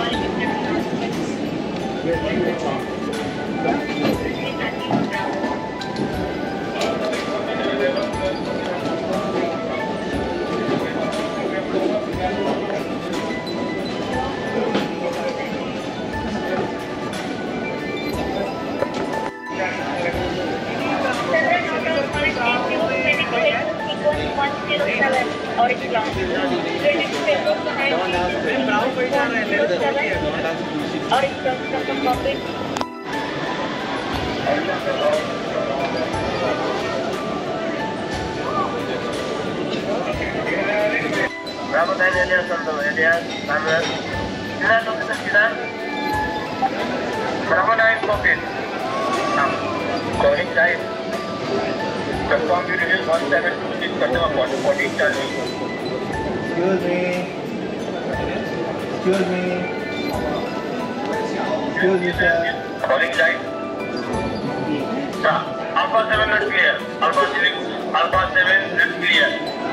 Calling time. Confirm you release 1726 customer 14 charging. Excuse me. Excuse me. Excuse me, sir. Calling time. Alpha 7 not clear. Alpha 7 not clear.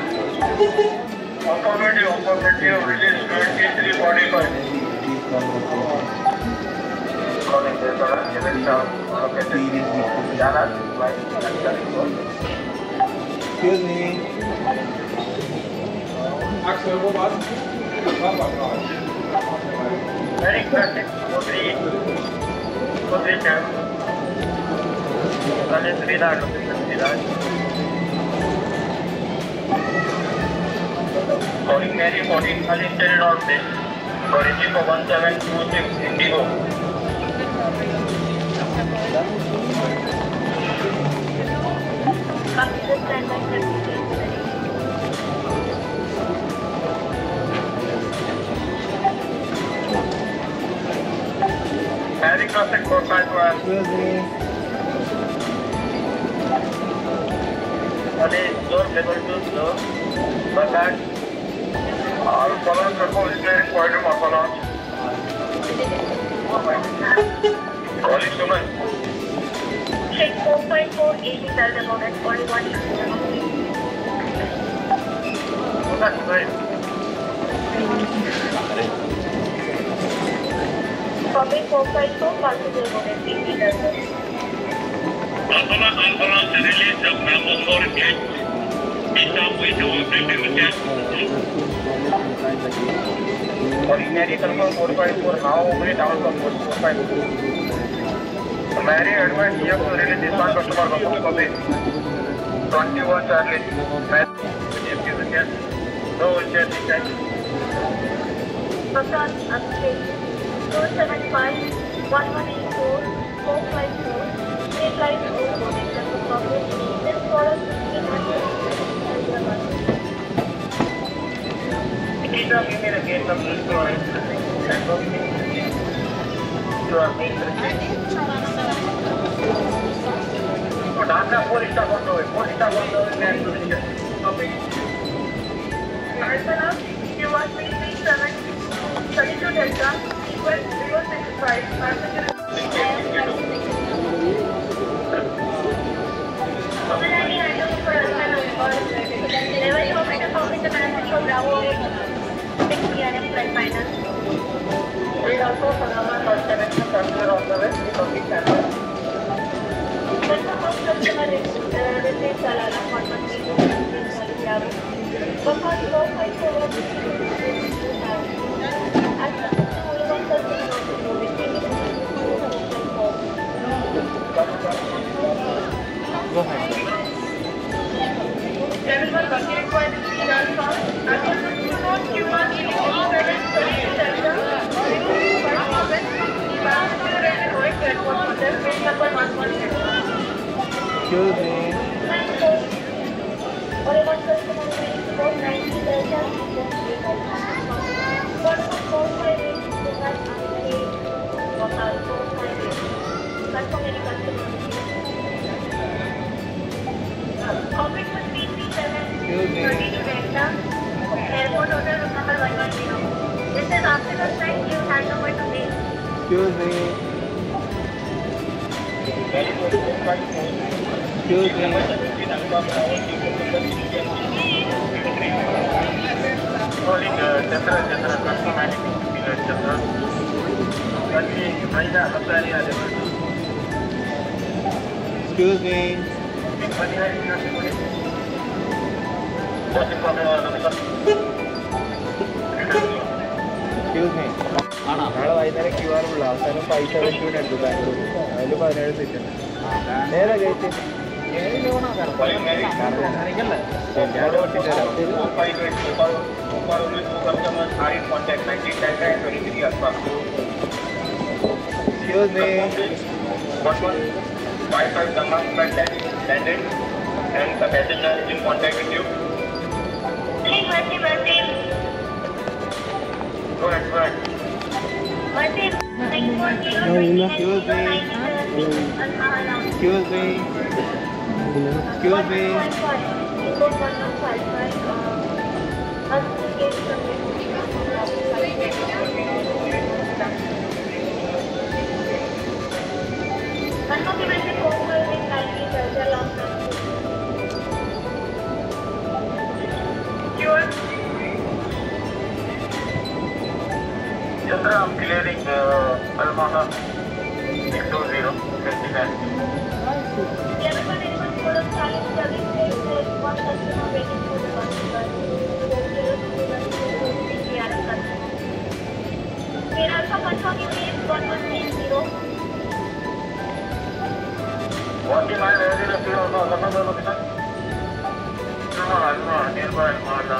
Affirmative release 2345. Calling the Excuse me. Very classic 43 Calling Mary 14 intended on this. Origin for 1726 Indigo. Mary Classic 451. Excuse me. Door level 2 slow. Back. Alpha control is very quite a morphology. Calling Suman. Check 45480 tell them on it, only one That's right. Copy 454 possible on it, 80 tell them. Alpha release of number 4 gate. Stop with the operative Ordinary confirm 454 now operate down from 454. Mary advance here to release this one customer copy 21 Charlie. No check check. Bakan update 275 1184 454 state line 4 connection to public. This follows 1500 Give me the gate of the store. Data 4 stop on the way. 4 stop on the way. Copy. Alpha you want 337 32 Delta equal 065 Any item for Alpha or never you want to copy the message from Bravo 6 PRM plus minus. We also Panama connection consider on the way. We copy channel. Customer receives Salana 113 Bakan 454 Go ahead. Everyone bucket by the speed alpha. Q1 Excuse me. Airport hotel room number 110. This is after the flight you had no way to pay. Excuse me. Excuse me. Calling Chandra, confirm Excuse me. Excuse me. നാളെ വൈകുന്നേരം QR ഉള്ള അവസാനം 572 എടുത്തു ബാംഗ്ലൂർ. അതിൽ 17 seat ഉണ്ട്. നേരെ gate Excuse me. 55 Dhamma flight landed and the passenger is in contact with you. Hey, Martin. Go ahead. Martin, thank you for Excuse me. Excuse me. Excuse me. Yes, sir, I'm clearing Almaha 620. What is my area of your location? No, nearby Almaha.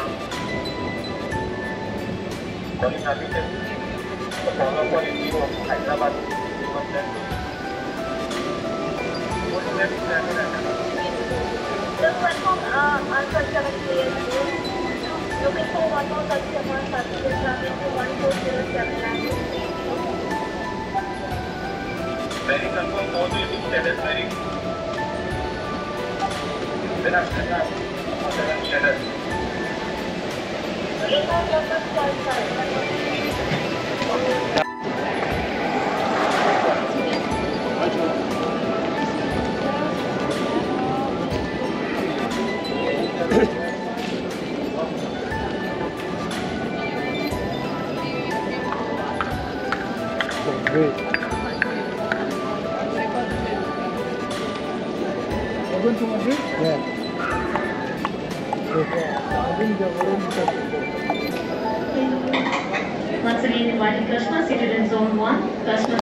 Calling aviation. The follow for you of Hyderabad. Just one more answer 7 clear. Looking for one more customer service traveling to 1407 language. Very confirm also is status very. Then after that, 7 status. Great. Going to Madrid? Yeah. Once again, inviting customers seated in zone 1. Customers